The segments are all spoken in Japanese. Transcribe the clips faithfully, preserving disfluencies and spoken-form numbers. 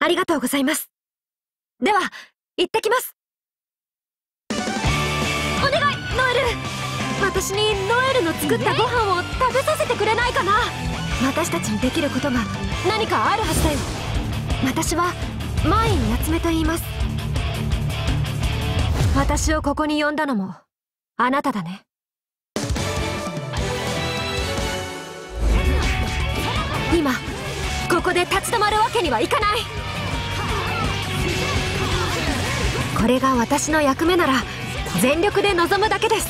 ありがとうございます。では、行ってきます。お願い、ノエル。私にノエルの作ったご飯を食べさせてくれないかな。私たちにできることが何かあるはずだよ。私はマイン夏目と言います。私をここに呼んだのもあなただね。今ここで立ち止まるわけにはいかない。これが私の役目なら全力で臨むだけです。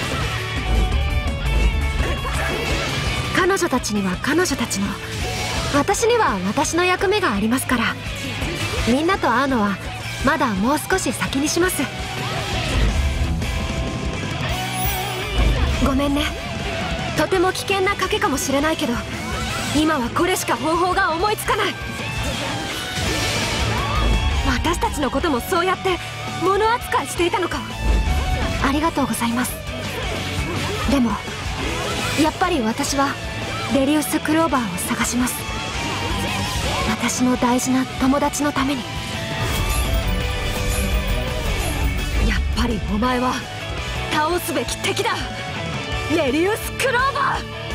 彼女たちには彼女たちの、私には私の役目がありますから、みんなと会うのはまだもう少し先にします。ごめんね。とても危険な賭けかもしれないけど、今はこれしか方法が思いつかない。私たちのこともそうやって物扱いしていたのか。ありがとうございます。でもやっぱり私はレリウス・クローバーを探します。私の大事な友達のために。やっぱりお前は倒すべき敵だ、レリウス・クローバー。